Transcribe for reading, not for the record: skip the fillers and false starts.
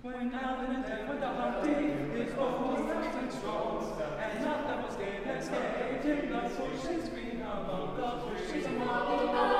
When now and then went the hunting, his bow was fast and strong, and not that was game escaped him, the bushes green among the bushes among the